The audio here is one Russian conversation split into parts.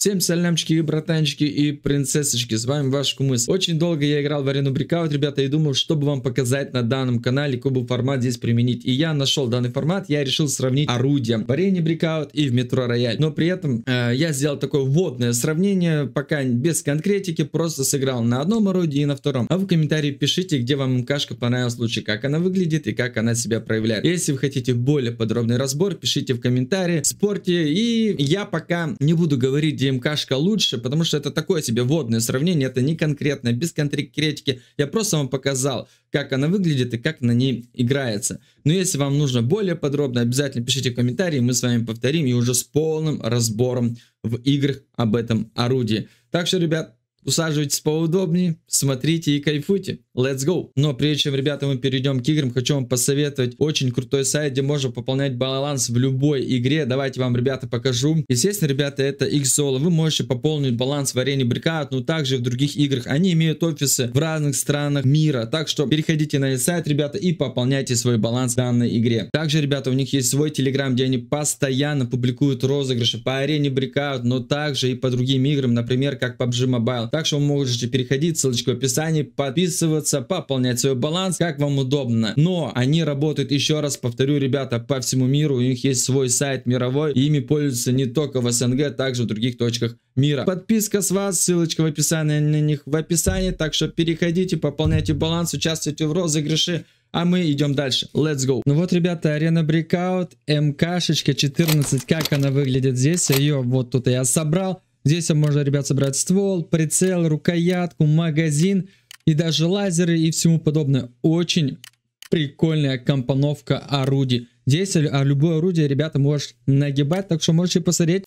Всем салямчики, братанчики и принцессочки, с вами ваш Кумыс. Очень долго я играл в арену Breakout, ребята, и думал, чтобы вам показать на данном канале, какой бы формат здесь применить. И я нашел данный формат, я решил сравнить орудия в арене Breakout и в Metro Royale. Но при этом я сделал такое вводное сравнение, пока без конкретики, просто сыграл на одном орудии и на втором. А вы в комментарии пишите, где вам МКшка понравилась лучше, как она выглядит и как она себя проявляет. Если вы хотите более подробный разбор, пишите в комментарии, спорьте. И я пока не буду говорить, где МКшка лучше, потому что это такое себе вводное сравнение, это не конкретно, без конкретики. Я просто вам показал, как она выглядит и как на ней играется. Но если вам нужно более подробно, обязательно пишите в комментарии, мы с вами повторим и уже с полным разбором в играх об этом орудии. Так что, ребят, усаживайтесь поудобнее, смотрите и кайфуйте. Let's go! Но прежде чем, ребята, мы перейдем к играм, хочу вам посоветовать очень крутой сайт, где можно пополнять баланс в любой игре. Давайте вам, ребята, покажу. Естественно, ребята, это Xolo. Вы можете пополнить баланс в арене Breakout, но также в других играх. Они имеют офисы в разных странах мира. Так что переходите на этот сайт, ребята, и пополняйте свой баланс в данной игре. Также, ребята, у них есть свой Telegram, где они постоянно публикуют розыгрыши по арене Breakout, но также и по другим играм, например, как PUBG Mobile. Так что вы можете переходить, ссылочка в описании, подписываться, пополнять свой баланс, как вам удобно. Но они работают, еще раз повторю, ребята, по всему миру. У них есть свой сайт мировой, и ими пользуются не только в СНГ, также в других точках мира. Подписка с вас, ссылочка в описании на них в описании. Так что переходите, пополняйте баланс, участвуйте в розыгрыше. А мы идем дальше. Let's go. Ну вот, ребята, арена Breakout, МКшечка 14, как она выглядит здесь. Ее вот тут я собрал. Здесь можно, ребят, собрать ствол, прицел, рукоятку, магазин и даже лазеры и всему подобное. Очень прикольная компоновка орудий. Здесь любое орудие, ребята, можешь нагибать, так что можете посмотреть.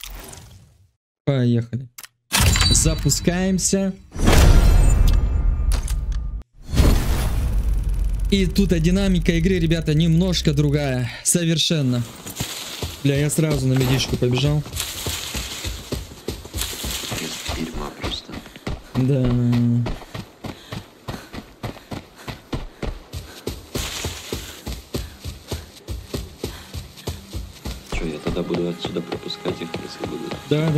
Поехали. Запускаемся. И тут динамика игры, ребята, немножко другая. Совершенно. Бля, я сразу на медичку побежал. Да. Что, я тогда буду отсюда пропускать их, если будут? Да.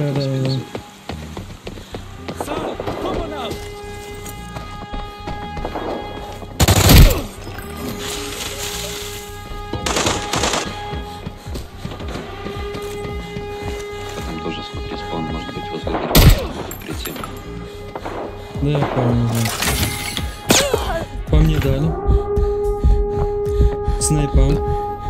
Там тоже, смотри, спаун может быть возле прицел. Да, я понял, да. По мне дали. Снайпа.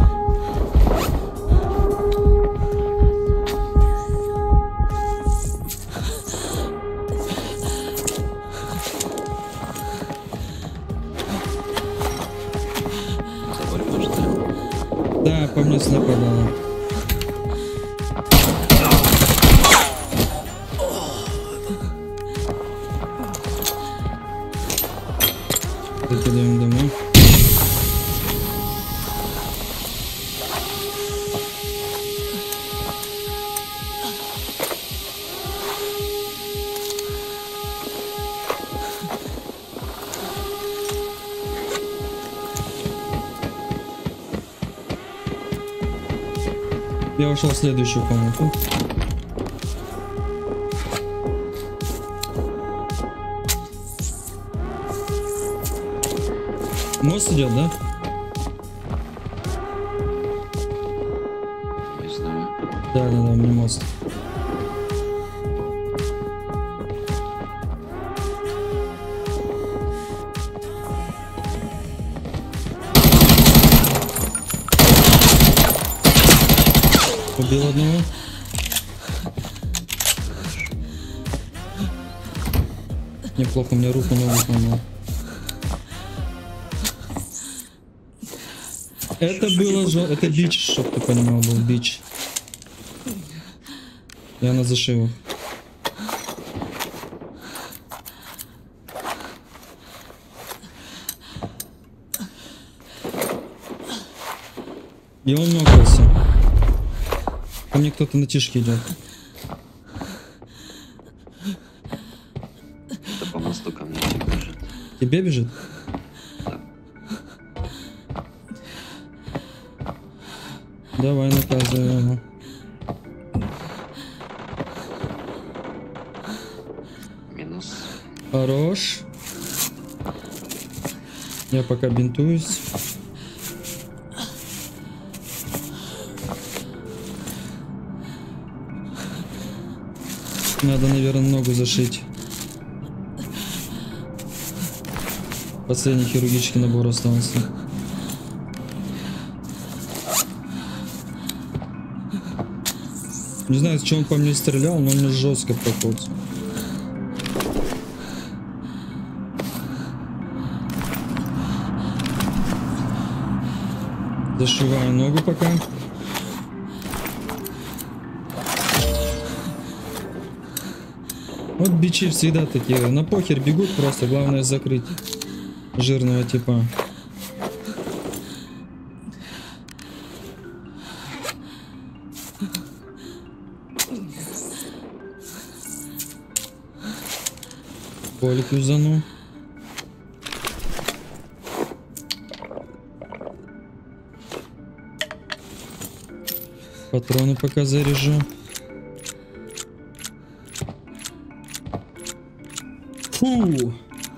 Забор может, Да, по мне снайпа дала. Закидаем домой. Я ушел в следующую комнату. Мост идет, да? не знаю. Да, мне мост. Убил одного. Неплохо, мне руку ногу сломал. Это было это бич, чтоб ты понимал, был бич. Я на зашивах. И он нокался. Ко мне кто-то на тишке идет. Это по мосту ко мне бежит. Тебе бежит? Давай наказывай его. Хорош. Я пока бинтуюсь. Надо, наверное, ногу зашить. Последний хирургический набор остался. Не знаю, с чего он по мне стрелял, но он мне жестко прополз. Зашиваю ногу пока. Вот бичи всегда такие. На похер бегут просто. Главное закрыть жирного типа. Полик юзану. Патроны пока заряжу. Фу!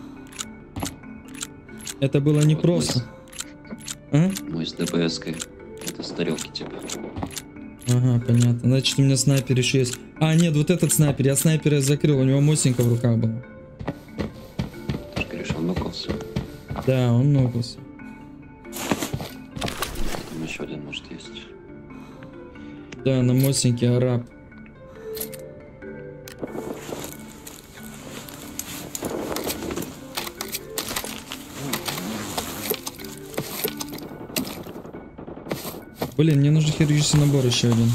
Это было непросто. А? Мой с ДПС-кой. Это старелки типа. Ага, понятно. Значит, у меня снайпер еще есть. А, нет, вот этот снайпер. Я снайпера закрыл, у него мосинка в руках была. Ты же говоришь, он нокался. Да, он нокался. Там еще один, может, есть. Да, на мосинке араб. Блин, мне нужен хирургический набор еще один.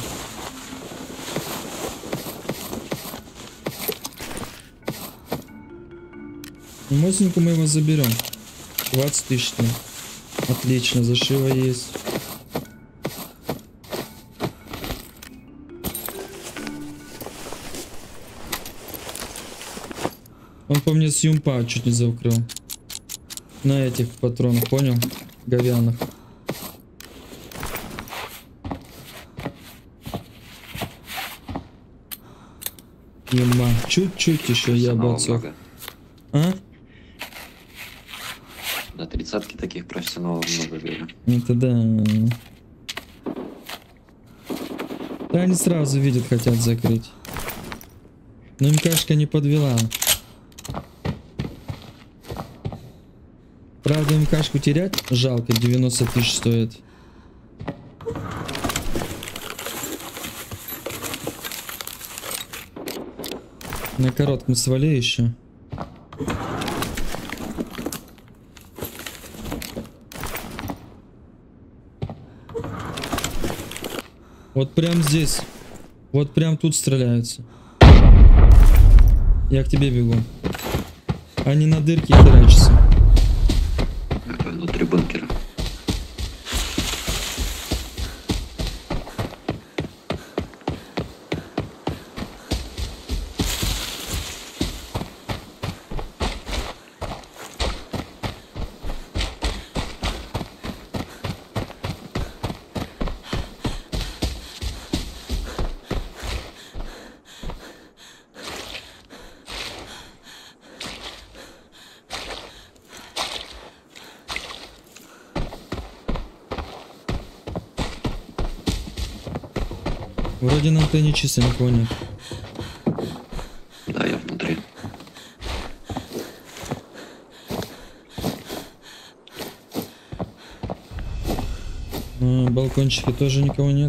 Мосинку мы его заберем. 20 тысяч. Отлично, зашива есть. Он по мне с юмпа чуть не закрыл. На этих патронах, понял? Говяных. Ема. Чуть-чуть еще я бы отсох. А? На 30-ки таких профессионалов много берем. Это да. Да, они сразу видят, хотят закрыть. Но МКшка не подвела. Правда, МКшку терять жалко, 90 тысяч стоит. На коротком стволе еще. Вот прям здесь. Вот прям тут стреляются. Я к тебе бегу. Они на дырке херачатся. Это внутри бункера. Вроде на антенне чисто никого нет. Да, я внутри. На балкончике тоже никого нет.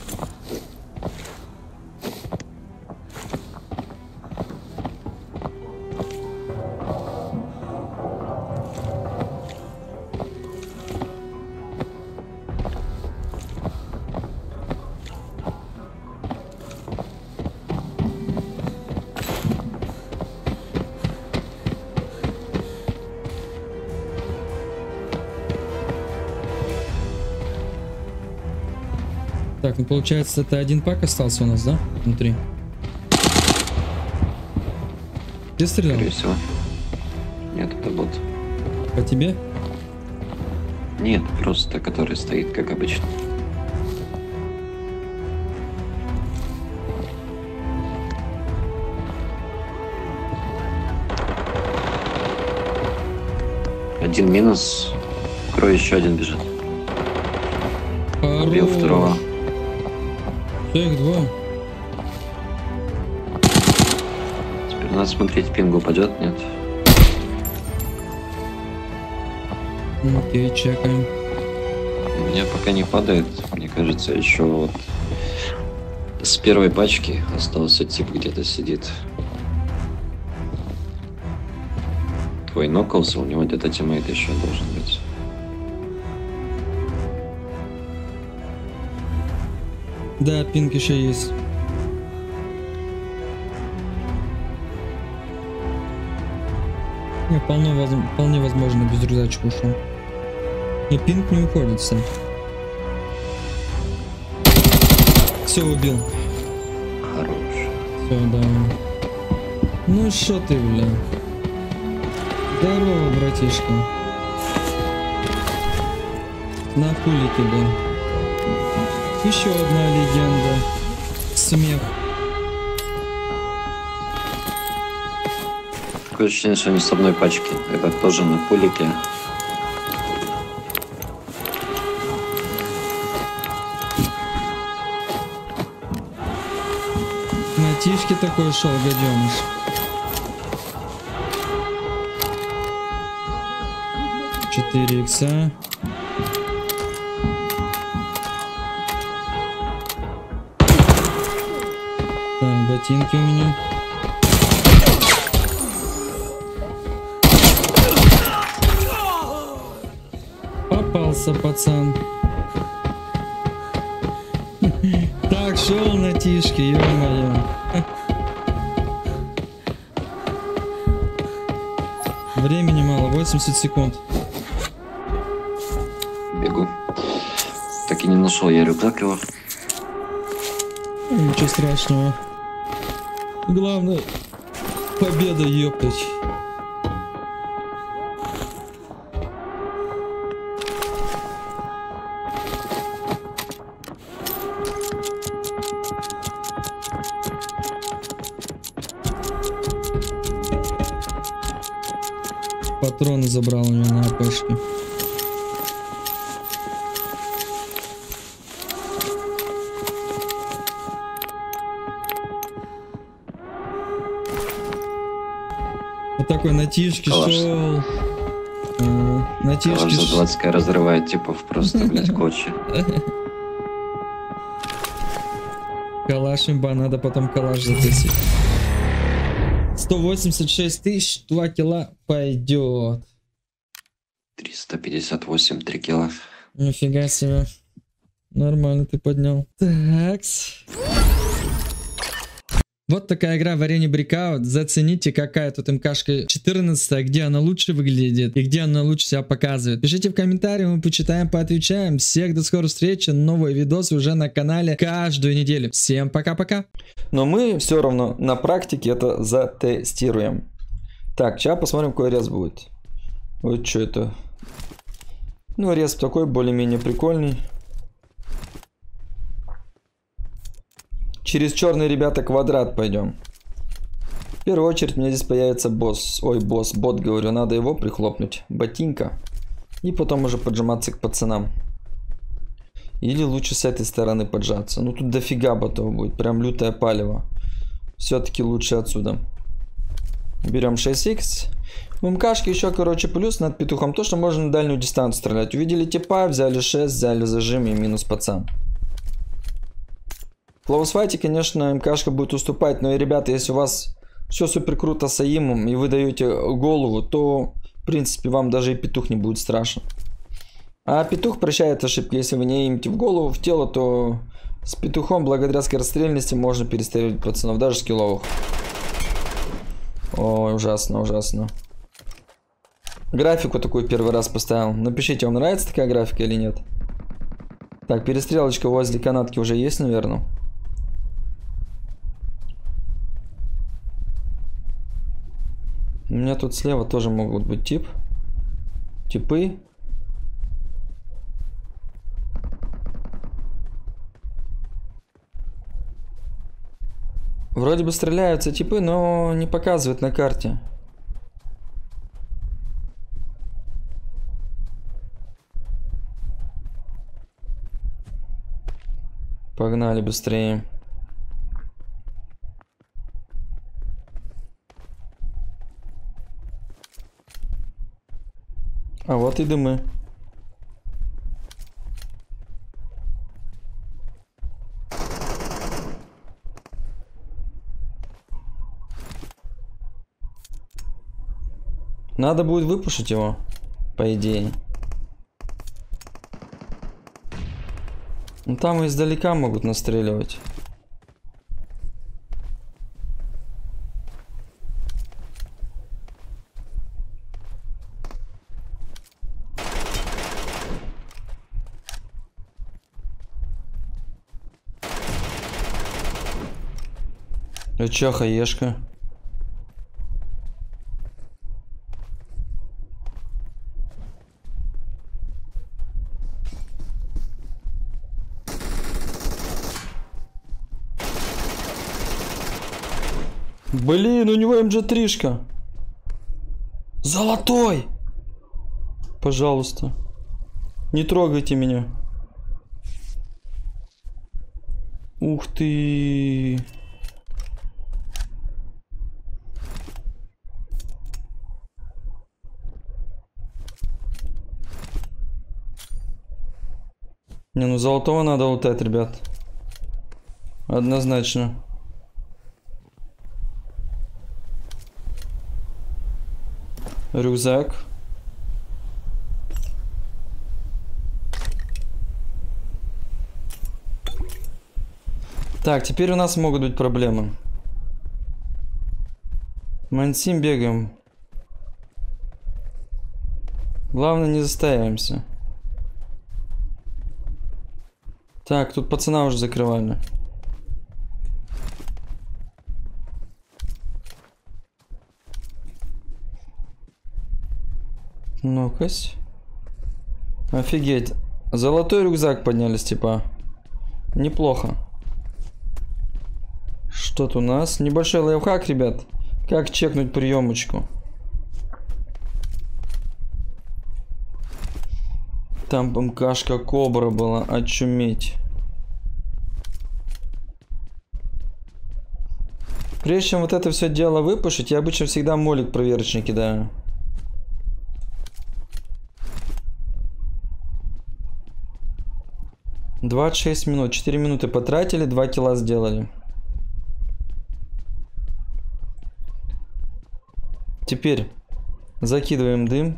Так, ну получается, это один пак остался у нас, да? Внутри. Ты стрелял? Скорее всего. Нет, это бот. По тебе? Нет, просто который стоит, как обычно. Один минус. Крой, еще один бежит. Убил второго. Все, их двое. Теперь надо смотреть, пинг упадет, нет. Окей, чекаем. У меня пока не падает. Мне кажется, еще вот с первой пачки остался тип где-то сидит. Твой нокался, у него где-то тиммейт еще должен быть. Да, пинг еще есть. Не, вполне возможно, без рюкзачка ушел. И пинг не уходит сам. Все, убил. Хорош. Все, да. Ну шо ты, бля. Здорово, братишка. На пулике был. Еще одна легенда. Смех. Такое ощущение, что они с одной пачки. Это тоже на пулике. На тишке такой шел, гаденыш. Четыре икса. Так, ботинки у меня. Попался, пацан. Так, шел на тишке, ё-моё. Времени мало, 80 секунд. Бегу. Так и не нашел я рюкзак его. Ничего страшного. Главное, победа, ёптать. Патроны забрал у него на АПшке. Вот такой на тишке шел. На тишке Калаш за 20 разрывает типов просто, блядь, кочи. Калаш имба, надо потом калаш затысить. 186 тысяч, 2 килла пойдет. 358, 3 килла. Нифига себе. Нормально ты поднял. Такс. Вот такая игра в арене Breakout. Зацените, какая тут МКшка 14, где она лучше выглядит и где она лучше себя показывает. Пишите в комментариях, мы почитаем, поотвечаем. Всех до скорой встречи. Новые видосы уже на канале каждую неделю. Всем пока-пока. Но мы все равно на практике это затестируем. Так, сейчас посмотрим, какой рез будет. Вот что это. Ну, рез такой более-менее прикольный. Через черный, ребята, квадрат пойдем. В первую очередь мне здесь появится босс. Ой, босс, бот, говорю, надо его прихлопнуть. Ботинка. И потом уже поджиматься к пацанам. Или лучше с этой стороны поджаться. Ну тут дофига ботов будет. Прям лютое палево. Все-таки лучше отсюда. Берем 6х. В МКшке еще, короче, плюс над петухом. То, что можно на дальнюю дистанцию стрелять. Увидели типа, взяли 6, взяли зажим и минус пацан. В клоусфайте, конечно, МКшка будет уступать. Но, и, ребята, если у вас все супер круто с АИМом и вы даете голову, то, в принципе, вам даже и петух не будет страшен. А петух прощает ошибки. Если вы не имите в голову, в тело, то с петухом, благодаря скорострельности, можно перестреливать пацанов, даже скилловых. Ой, ужасно, ужасно. Графику такую первый раз поставил. Напишите, вам нравится такая графика или нет. Так, перестрелочка возле канатки уже есть, наверное. У меня тут слева тоже могут быть типы. Вроде бы стреляются типы, но не показывают на карте. Погнали быстрее. А вот и дымы. Надо будет выпушить его, по идее. Ну там издалека могут настреливать. А чё, хаешка? Блин, у него МГ3-шка. Золотой! Пожалуйста. Не трогайте меня. Ух ты. Не, ну золотого надо лутать, ребят. Однозначно. Рюкзак. Так, теперь у нас могут быть проблемы. Мансим бегаем. Главное, не заставимся. Так, тут пацана уже закрывали. Ну-кась. Офигеть. Золотой рюкзак поднялись, типа. Неплохо. Что тут у нас? Небольшой лайфхак, ребят. Как чекнуть приемочку. Там МКшка Кобра была. Очуметь. Прежде чем вот это все дело выпушить, я обычно всегда молик проверочный кидаю. «26 минут. 4 минуты потратили, 2 килла сделали. Теперь закидываем дым.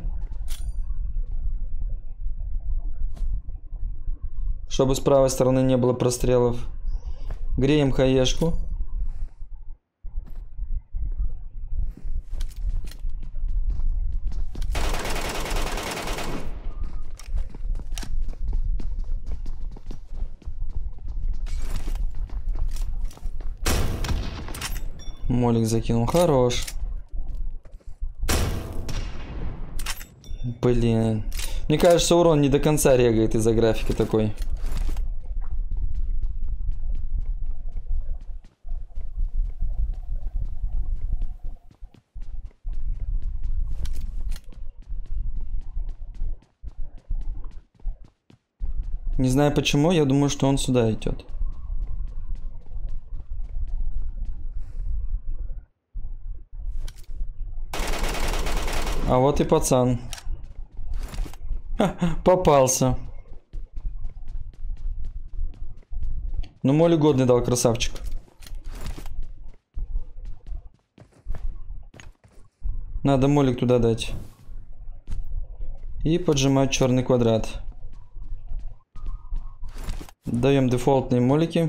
Чтобы с правой стороны не было прострелов. Греем хаешку. Молик закинул. Хорош. Блин. Мне кажется, урон не до конца регает из-за графики такой. Не знаю почему, я думаю, что он сюда идет. А вот и пацан. Попался. Ну, моли годный дал, красавчик. Надо молик туда дать. И поджимать черный квадрат. Даем дефолтные молики.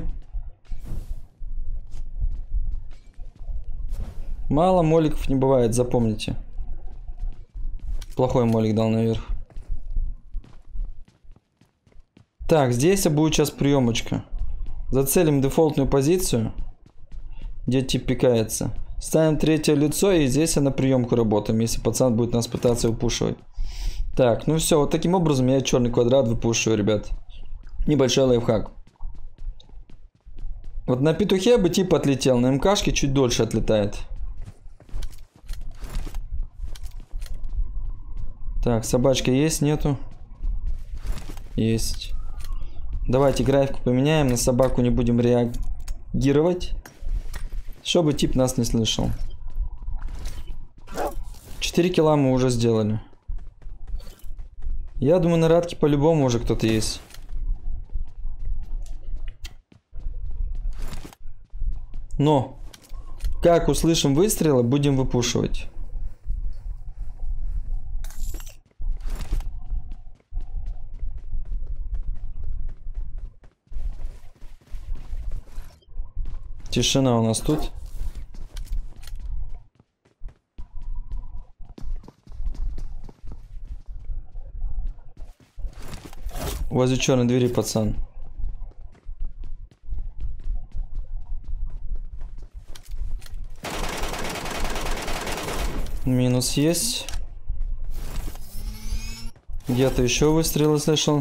Мало моликов не бывает, запомните. Плохой молик дал наверх. Так, здесь будет сейчас приемочка. Зацелим дефолтную позицию, где тип пикается. Ставим третье лицо, и здесь на приемку работаем, если пацан будет нас пытаться выпушивать. Так, ну все, вот таким образом я черный квадрат выпушиваю, ребят. Небольшой лайфхак. Вот на петухе бы тип отлетел, на МКшке чуть дольше отлетает. Так, собачка есть, нету? Есть. Давайте графику поменяем, на собаку не будем реагировать, чтобы тип нас не слышал. 4 килла мы уже сделали. Я думаю, на радке по-любому уже кто-то есть. Но, как услышим выстрелы, будем выпушивать. Тишина у нас тут. Возле черной двери, пацан. Минус есть. Где-то еще выстрелы слышал.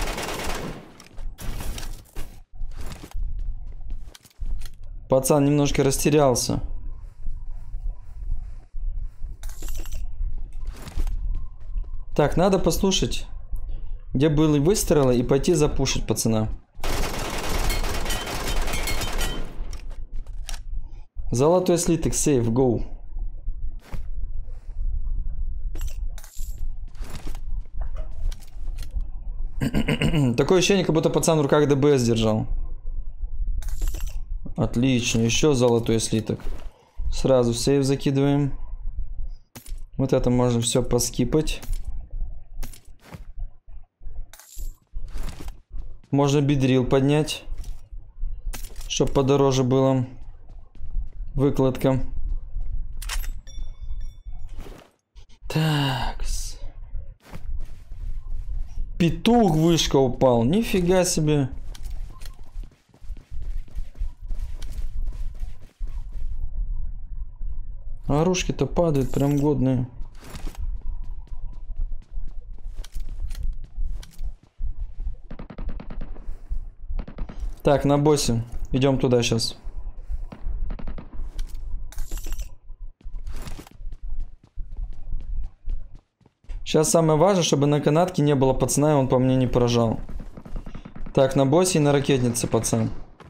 Пацан немножко растерялся. Так, надо послушать, где были выстрелы, и пойти запушить пацана. Золотой слиток, сейф, гоу. Такое ощущение, как будто пацан в руках ДБС держал. Отлично, еще золотой слиток. Сразу в сейф закидываем. Вот это можно все поскипать. Можно бидрил поднять, чтобы подороже было. Выкладка. Так. Петух, вышка упал. Нифига себе. Оружки-то падают прям годные. Так, на боссе. Идем туда сейчас. Сейчас самое важное, чтобы на канатке не было пацана, и он по мне не поражал. Так, на боссе и на ракетнице, пацан.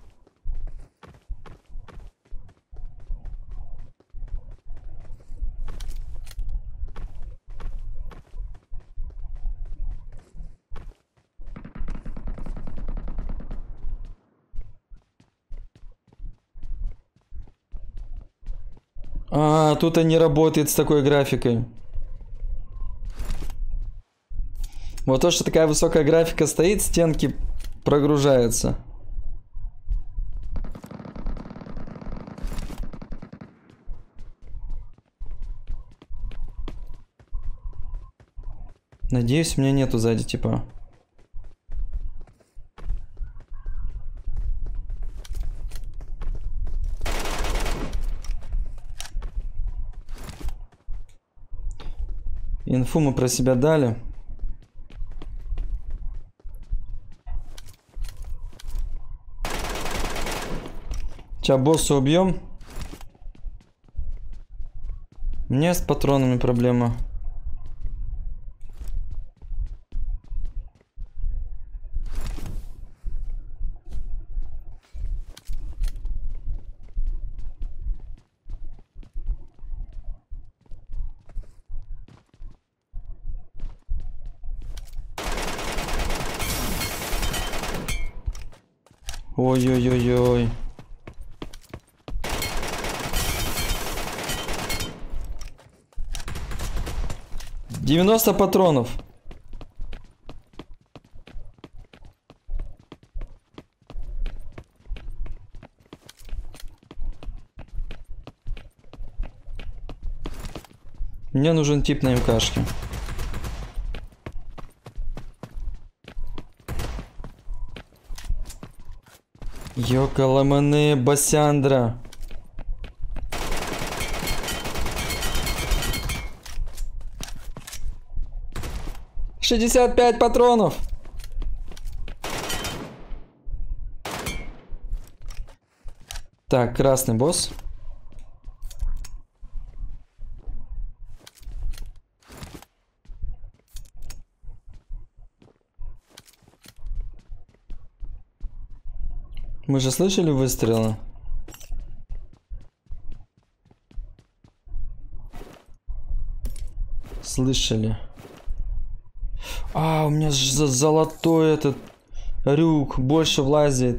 А, тут они работают с такой графикой. Вот то, что такая высокая графика стоит, стенки прогружаются. Надеюсь, у меня нету сзади типа. Инфу мы про себя дали. Сейчас босса убьем. Мне с патронами проблема. Ой-ой-ой-ой. $90 патронов. Мне нужен тип на МКшке. Йокаламане Басяндра. $65 патронов. Так, красный босс. Мы же слышали выстрелы? Слышали. А, у меня золотой этот рюк больше влазит.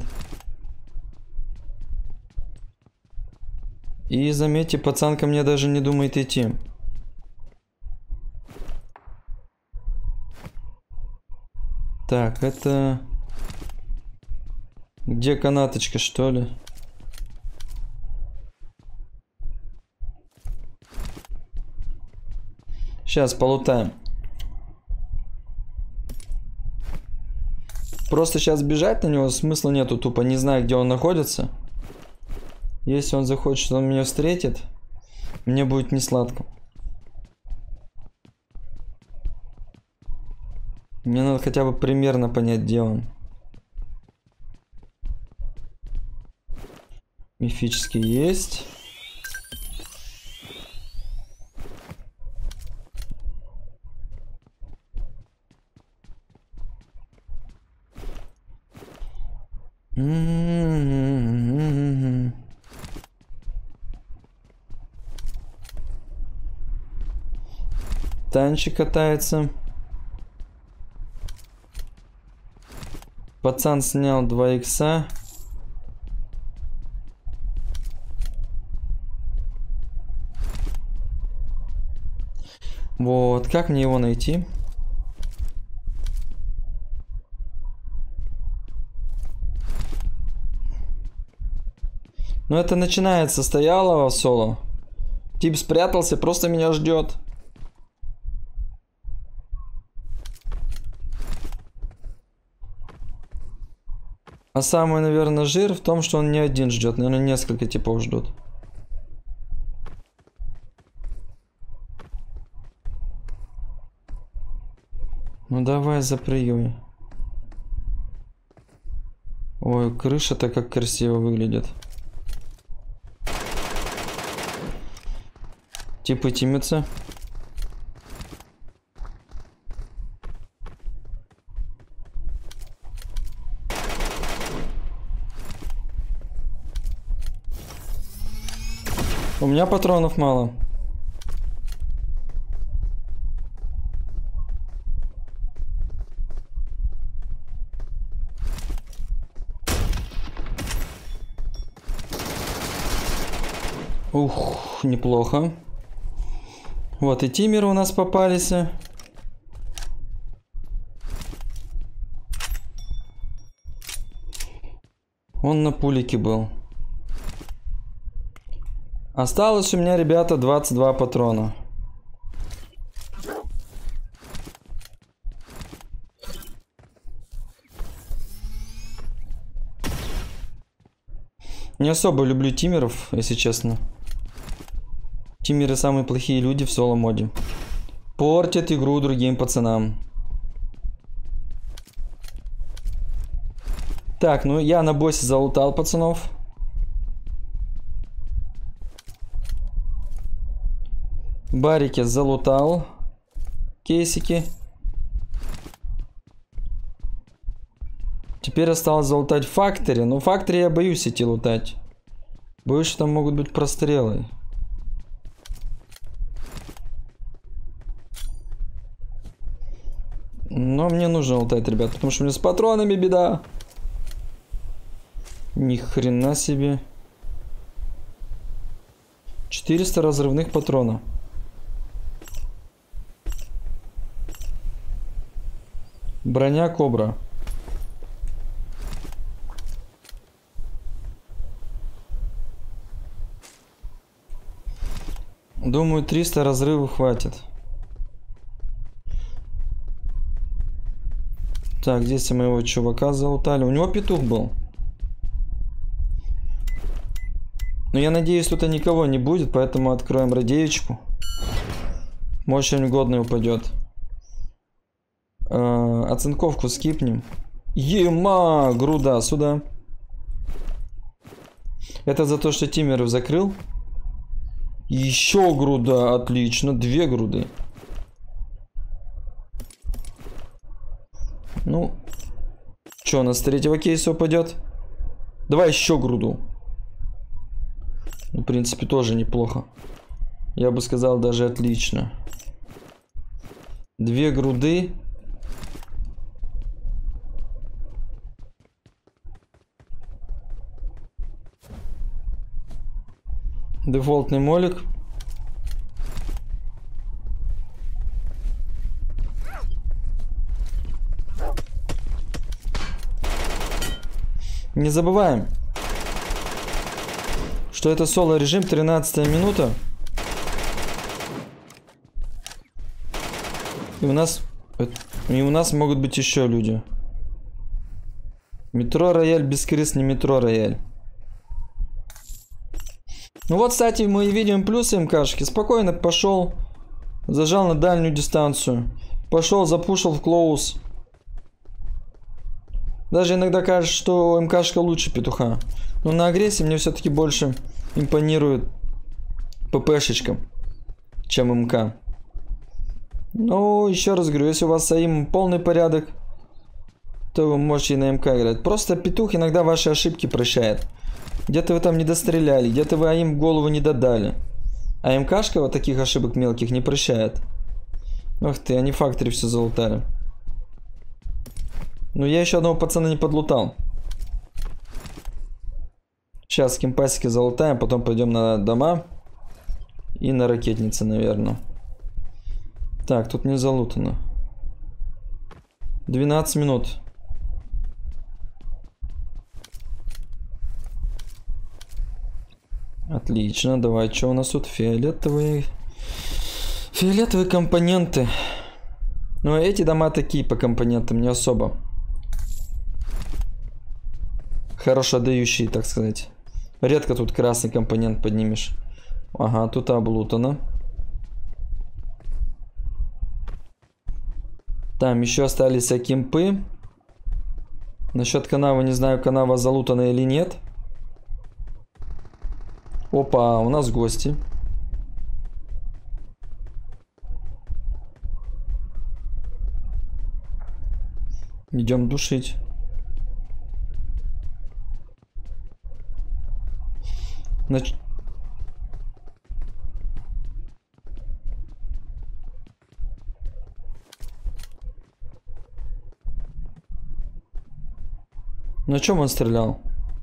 И заметьте, пацан ко мне даже не думает идти. Так, это... Где канаточка, что ли? Сейчас полутаем. Просто сейчас бежать на него смысла нету, тупо не знаю, где он находится. Если он захочет, он меня встретит, мне будет не сладко. Мне надо хотя бы примерно понять, где он. Мифический есть. Танчик катается. Пацан снял 2 икса. Вот, как мне его найти? Ну это начинается стоялого соло. Тип спрятался, просто меня ждет. А самый, наверное, жир в том, что он не один ждет. Наверное, несколько типов ждут. Ну давай запрыгивай. Ой, крыша-то как красиво выглядит. Типы тимятся. У меня патронов мало. Ух, неплохо. Вот и тимеры у нас попались. Он на пулике был. Осталось у меня, ребята, 22 патрона. Не особо люблю тимеров, если честно. Тимеры самые плохие люди в соло-моде. Портят игру другим пацанам. Так, ну я на боссе залутал пацанов. Барики залутал. Кейсики. Теперь осталось залутать фактори. Но фактори я боюсь идти лутать. Боюсь, что там могут быть прострелы. Но мне нужно лутать, ребят, потому что у меня с патронами беда. Ни хрена себе. 400 разрывных патронов. Броня Кобра. Думаю, 300 разрывов хватит. Так, здесь моего чувака залутали. У него петух был. Но я надеюсь, тут никого не будет, поэтому откроем радеечку. Может, что-нибудь годное упадет. Оцинковку скипнем. Ема, груда, сюда. Это за то, что тимеров закрыл. Еще груда, отлично, 2 груды. Ну, что, у нас с 3-го кейса упадет? Давай еще груду. В принципе, тоже неплохо. Я бы сказал, даже отлично. 2 груды. Дефолтный молик. Не забываем, что это соло режим, 13 минута. И у нас могут быть еще люди. Метро Рояль, бескорыстный метро Рояль. Ну вот, кстати, мы видим плюсы МКшки. Спокойно пошел, зажал на дальнюю дистанцию. Пошел, запушил в клоус. Даже иногда кажется, что МКшка лучше петуха. Но на агрессии мне все-таки больше импонирует ППшечка, чем МК. Ну, еще раз говорю, если у вас с АИМ полный порядок, то вы можете и на МК играть. Просто петух иногда ваши ошибки прощает. Где-то вы там не достреляли, где-то вы АИМ в голову не додали. А МКшка вот таких ошибок мелких не прощает. Ох ты, они факторы все залутали. Ну, я еще одного пацана не подлутал. Сейчас кемпасики залутаем, потом пойдем на дома. И на ракетнице, наверное. Так, тут не залутано. 12 минут. Отлично, давай, что у нас тут? Фиолетовые компоненты. Но эти дома такие по компонентам не особо хорошо дающие, так сказать. Редко тут красный компонент поднимешь. Ага, тут облутано. Там еще остались кемпы. Насчет канавы, не знаю, канава залутана или нет. Опа, у нас гости. Идем душить. На чем он стрелял?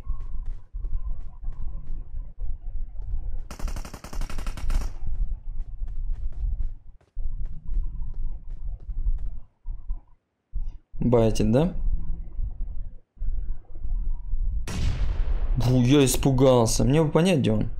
Байтит, да? Фу, я испугался. Мне бы понять, где он.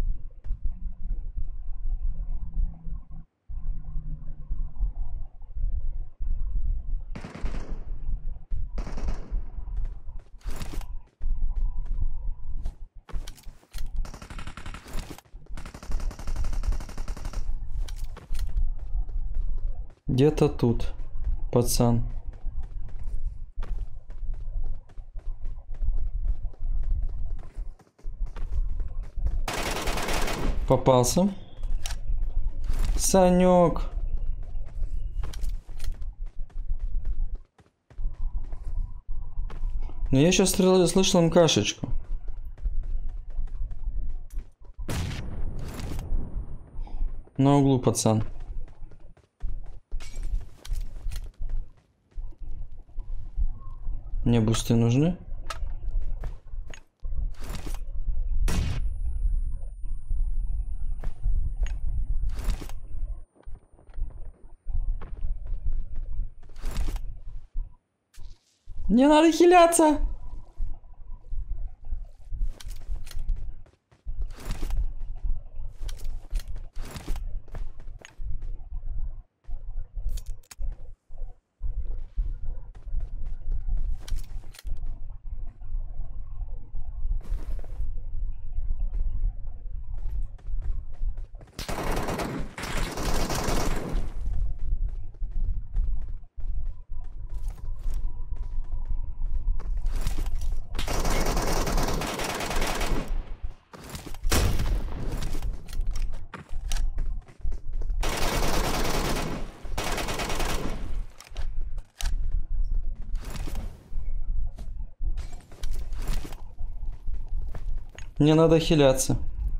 Где-то тут, пацан. Попался. Санек. Но я сейчас слышал МКшечку. На углу, пацан. Мне бусты нужны. Не надо хиляться. Мне надо хиляться.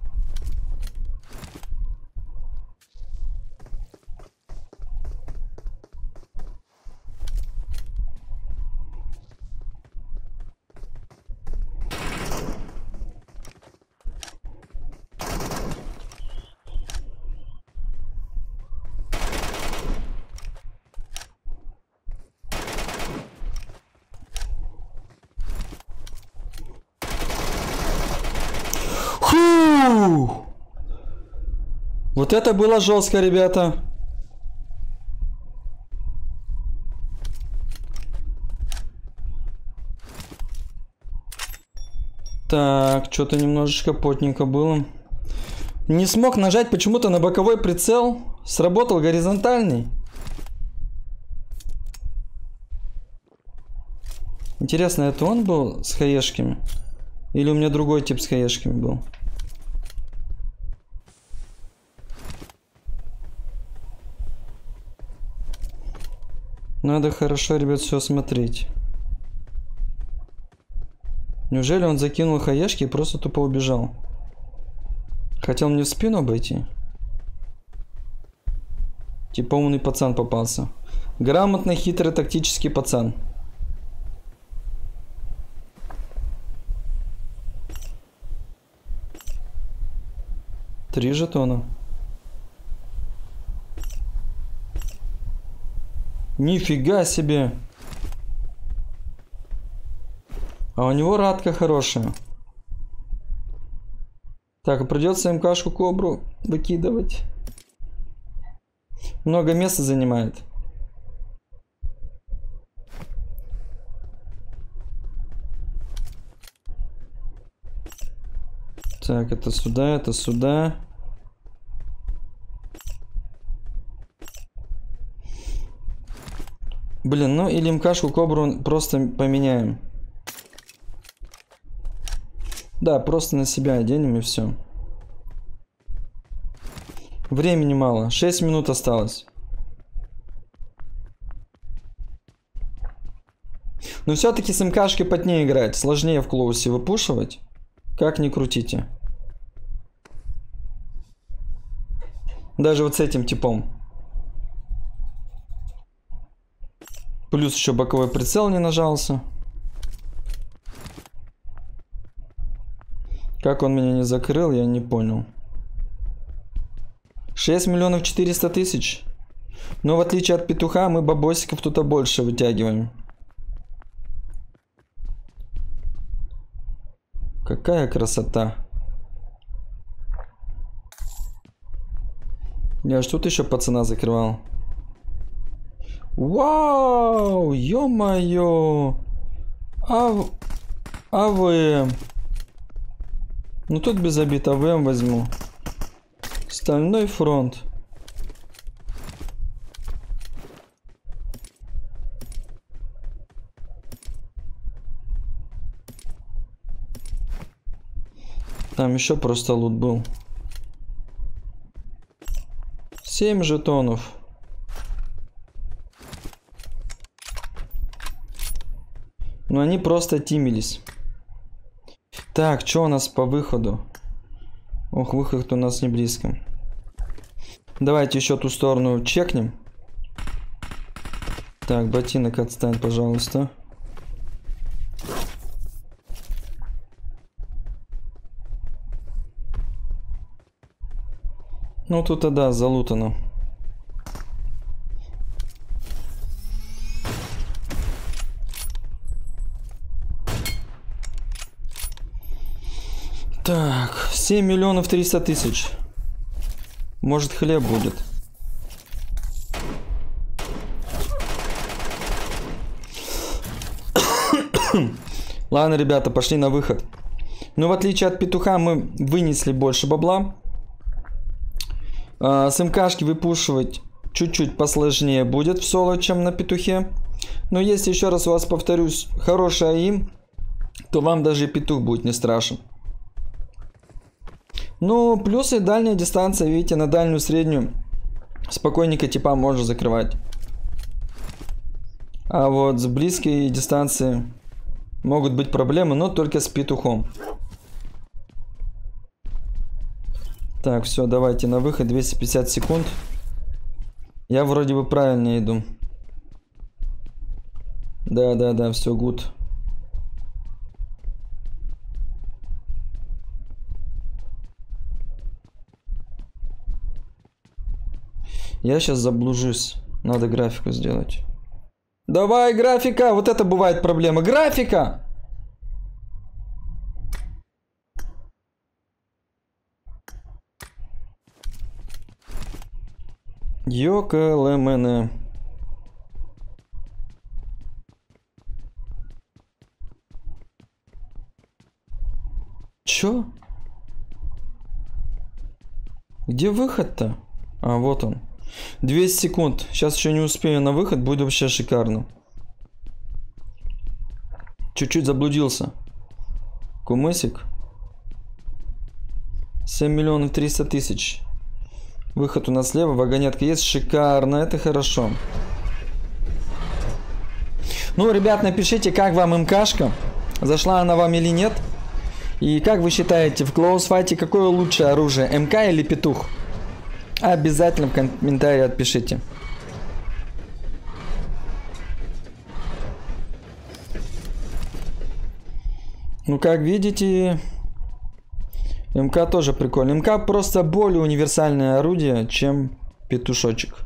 Фу! Вот это было жестко, ребята. Так, что-то немножечко потненько было. Не смог нажать почему-то на боковой прицел. Сработал горизонтальный. Интересно, это он был с хаешками? Или у меня другой тип с хаешками был? Надо хорошо, ребят, все смотреть. Неужели он закинул хаешки и просто тупо убежал? Хотел мне в спину обойти? Типа умный пацан попался. Грамотный, хитрый, тактический пацан. Три жетона. Нифига себе. А у него радка хорошая. Так, придется МКшку Кобру выкидывать. Много места занимает. Так, это сюда, это сюда. Блин, ну или МКшку Кобру просто поменяем. Да, просто на себя оденем и все. Времени мало. 6 минут осталось. Но все-таки с МКшкой потнее играть. Сложнее в клоусе выпушивать. Как ни крутите. Даже вот с этим типом. Плюс еще боковой прицел не нажался. Как он меня не закрыл, я не понял. 6 миллионов 400 тысяч. Но в отличие от петуха, мы бабосиков тут больше вытягиваем. Какая красота. Я ж тут еще пацана закрывал. Вау, ё-моё. АВМ. Ну тут без обид АВМ возьму. Стальной фронт. Там еще просто лут был. 7 жетонов. Но они просто тимились. Так, что у нас по выходу? Ох, выход у нас не близко. Давайте еще ту сторону чекнем. Так, ботинок отстань, пожалуйста. Ну тут да, залутано. Так, 7 миллионов 300 тысяч. Может, хлеб будет. Ладно, ребята, пошли на выход. Ну, в отличие от петуха, мы вынесли больше бабла. С МКшки выпушивать чуть-чуть посложнее будет в соло, чем на петухе. Но если, еще раз вас повторюсь, хороший АИМ, то вам даже и петух будет не страшен. Ну, плюсы дальняя дистанция, видите, на дальнюю среднюю спокойненько типа можно закрывать. А вот с близкой дистанции могут быть проблемы, но только с петухом. Так, все, давайте на выход. 250 секунд. Я вроде бы правильно иду. Да, все, гуд. Я сейчас заблужусь. Надо графику сделать. Давай, графика! Вот это бывает проблема. Графика! Ёкалэмэне. Чё? Где выход-то? А, вот он. 200 секунд. Сейчас еще не успею на выход. Будет вообще шикарно. Чуть-чуть заблудился. Кумысик. 7 миллионов 300 тысяч. Выход у нас слева. Вагонетка есть. Шикарно. Это хорошо. Ну, ребят, напишите, как вам МКшка. Зашла она вам или нет. И как вы считаете, в клоусфайте какое лучшее оружие? МК или петух? Обязательно в комментарии отпишите. Ну, как видите, МК тоже прикольно. МК просто более универсальное орудие, чем петушочек.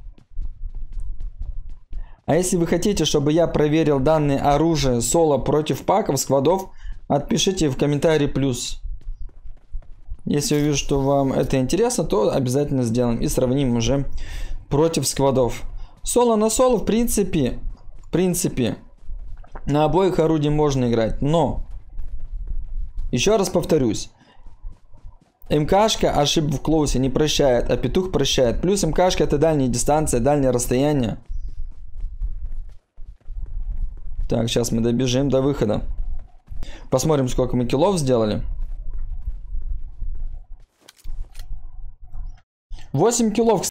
А если вы хотите, чтобы я проверил данное оружие соло против паков, сквадов, отпишите в комментарии плюс. Если увижу, что вам это интересно, то обязательно сделаем и сравним уже против сквадов. Соло на соло, в принципе, на обоих орудиях можно играть. Но, еще раз повторюсь, МКшка ошибок в клоусе не прощает, а петух прощает. Плюс МКшка это дальняя дистанция, дальнее расстояние. Так, сейчас мы добежим до выхода. Посмотрим, сколько мы киллов сделали. 8 киллов,